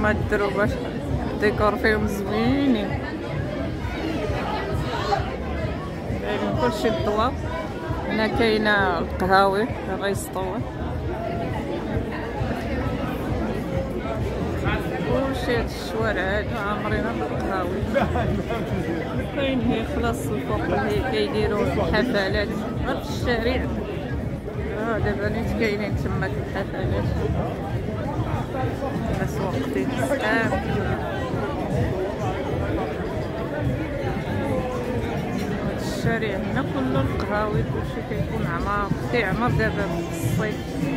هما دارو باش الديكور فيهم زوينين، دايرين كلشي الضوا. هنا كاينه القهاوي غيسطوه، كلشي هاد الشوارع هادو عامرين بالقهاوي. كاين هي خلاص الفوق اللي كيديروا الحفلات غير في الشارع. دابا نيت كاينين تماك الحفلات، الناس واقفين بزاف. الشارع هنا كله القهاوي، كلشي كيكون عمار، كيعمر دابا في الصيف.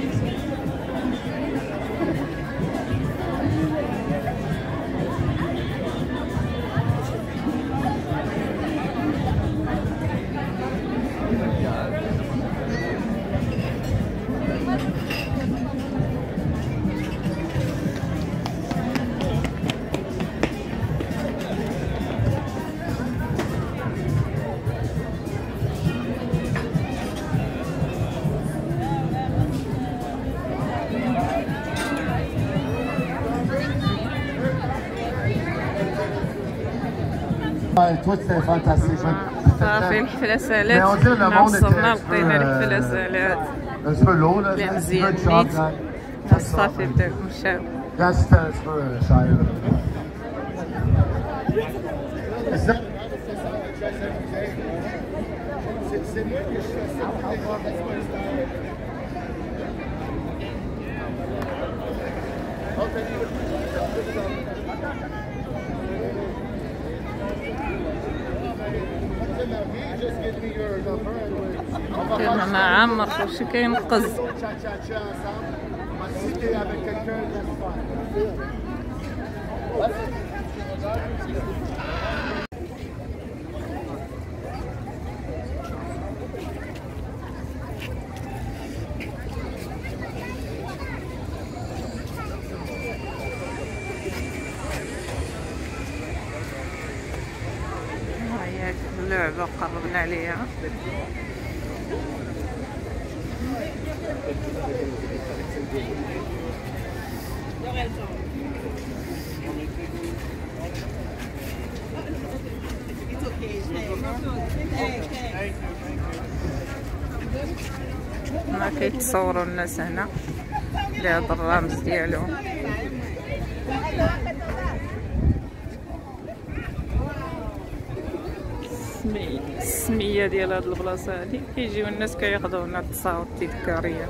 صافي الحفلة سالات، حنا وصلنا لقينا الحفلة سالات اللي مزيان نيت. صافي بداو مشاو. كاين معمر كلشي كاين قز. هاهي اللعبة قربنا عليها. ما كيتصوروا الناس هنا لهذا الرمز ديالهم. السميه ديال هاد البلاصه هادي كيجيو الناس كياخذوا هنا التصاور التذكاريه.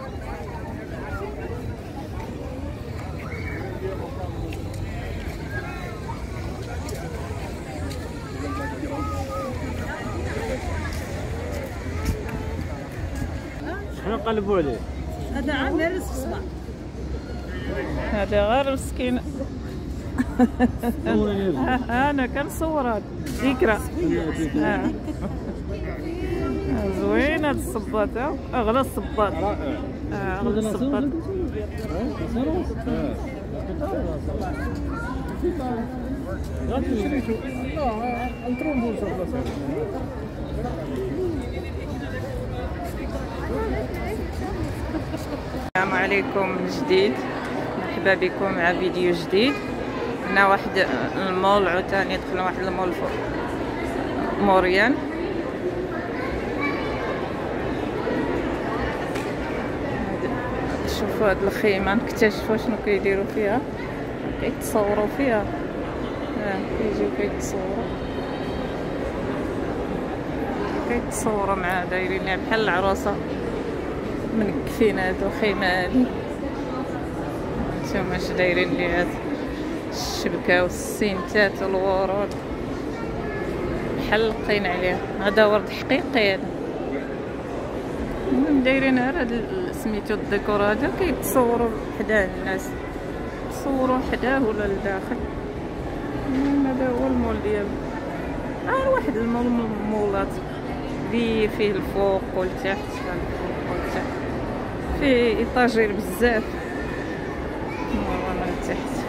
شحال نقلبوا عليه؟ هذا عامر الصباح، هذا غير مسكين. انا كنصور هاد ذكرى. زوين هاد الصباط، اغلى الصباط. اغلى الصباط. السلام عليكم من جديد، مرحبا بكم مع فيديو جديد. هنا واحد المول عاوتاني دخلنا واحد المول موريان. شوفوا هاد الخيمه، نكتشفوا شنو كيديروا فيها، كيتصوروا فيها. كيجيو كيتصوروا مع دايرين بحال العروسه منكفين. هادو خيمه هادي نتوما اش دايرين لي هاد الشبكه والسينتات والورود محلقين عليها. هذا ورد حقيقي، هذا دايرين غير هاد سميتو الديكور هذا كيتصوروا حداه الناس، تصوروا حداه ولا لداخل. هذا هو المول ديالو. واحد المول من المولات فيه الفوق والتحت، فيه ايطاجير بزاف من التحت.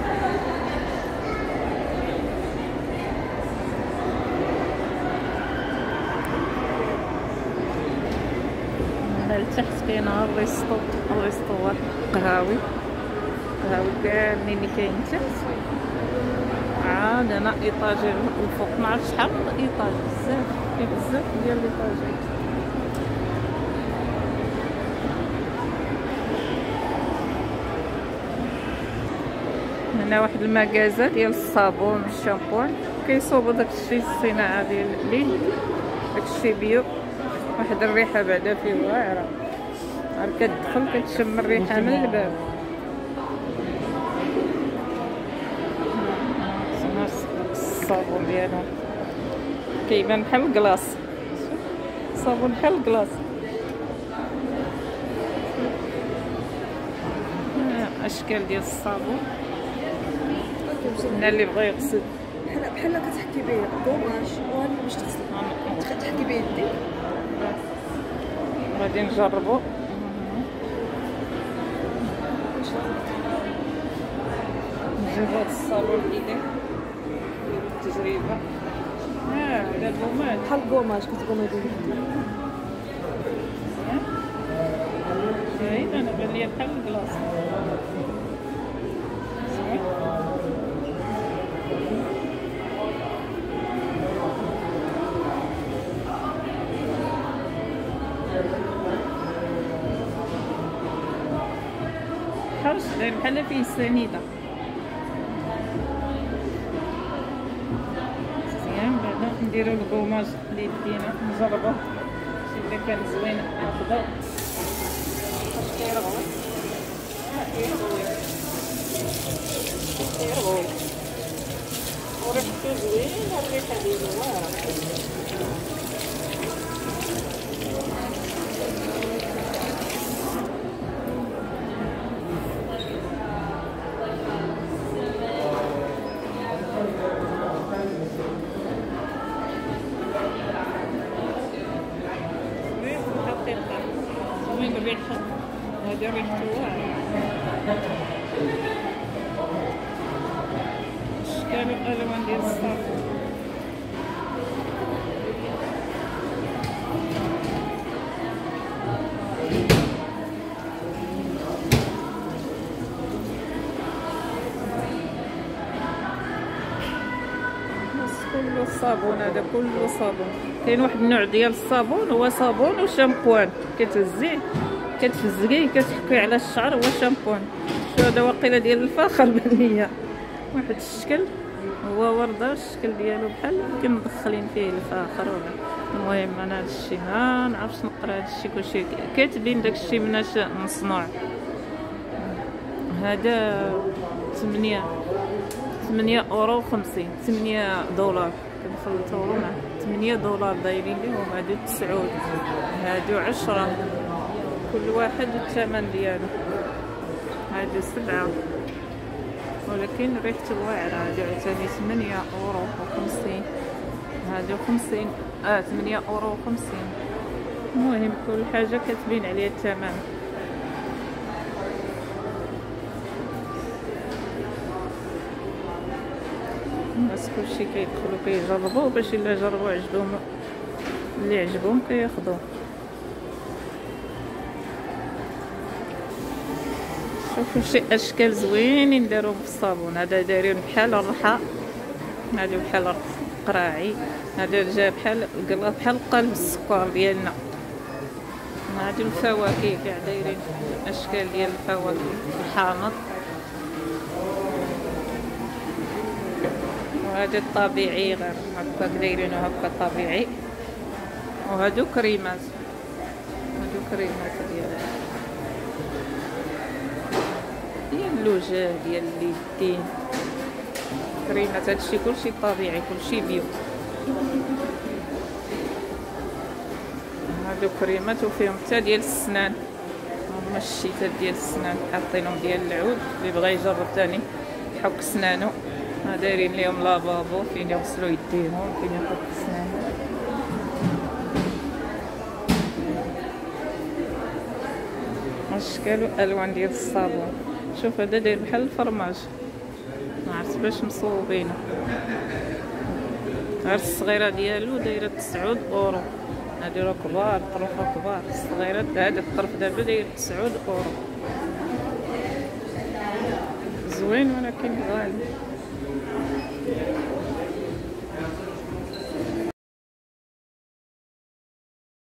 من التحت كاين الريستوات قهاوي هاو كاع منين كاين تحت. عاد انا ايطاجير الفوق معرفت شحال ايطاج، بزاف فيه بزاف ديال ليطاجير. هنا واحد المكازا ديال الصابون والشامبوان، كيصوبوا داكشي الصناعه ديال اليد، داكشي بيو. واحد الريحه بعدا فيه واعره، غير كتدخل كتشم الريحه من الباب. الصابون ديالهم كيبان بحال الكلاص، صابون بحال الكلاص. اشكال ديال الصابون. هنا اللي بغى يغسل بحال كتحكي به كوماج وهذا باش تغسل تحكي به يديك. غادي نجربو. نجيب هاد الصابون بيديك التجربه. هذا الكوماج بحال كوماج كتقوم يديك. زين انا بان ليا بحال الكلاص. حرش داير بحال فيه السنيده. مزيان بعدا نديرو الكوماج ليدينا نجربوه، شي الا كان زوين ناخدو. واش كيرغوي؟ كيرغوي وريحتو زوينه، الريحه ديالو واعره. زوين الريحه، هذا ريحته واعره. اشكال والالوان ديال الصابون. كله الصابون، هذا كله صابون. كاين واحد النوع ديال الصابون هو صابون وشامبوان، كتهزيه كتفزقيه كتحكيه على الشعر، هو شامبوان. شو هذا واقيلا ديال الفاخر بان ليا، واحد الشكل هو ورده، الشكل ديالو بحال كمدخلين فيه الفاخر ولا. المهم انا هادشي ما نعرفش نقرا هادشي كلشي كاتبين داكشي مناش مصنوع. هذا 8 اورو 50 8 دولار كنخلطوهم مع 8 دولار دايرين ليهم. هادو 9، هادو 10، كل واحد الثمن ديالو. هادو 7 ولكن ريحته واعره. هادو عاوتاني 8 اورو 50، هادو 50 8 اورو 50. المهم كل حاجه كاتبين عليها الثمن. الناس كلشي كيدخلوا كيجربوا باش الا جربوا عجبهم، اللي عجبهم كياخذوه. شوفوا شي اشكال زوينين داروهم في الصابون. هذا دايرين بحال الرحى، هادو بحال قراعي، هذا جا بحال قالب السكر ديالنا. هادو الفواكه كاع دايرين اشكال ديال الفواكه الحامض. وهذا الطبيعي غير هكاك دايرينو هكا طبيعي. وهادو كريمات، هادو كريمات ديال اللوجه ديال اليدين، كريمات. هادشي كلشي طبيعي، كلشي بيو. هادو كريمات وفيهم حتى ديال السنان، هما الشيتات ديال السنان حاطينهم ديال العود. اللي بغى يجرب تاني يحك سنانو. دايرين ليهم لافابو فين يغسلوا يديهم، فين يحك سنانو. اشكال والوان ديال الصابون. شوف هذا داير بحال الفرماج، ما عرفت باش مصوبينه. غير الصغيره ديالو دايره 9 اورو. هادو راه كبار، طروفه كبار. الصغيره هذا الطرف دابا داير 9 اورو. زوين ولكن غالي.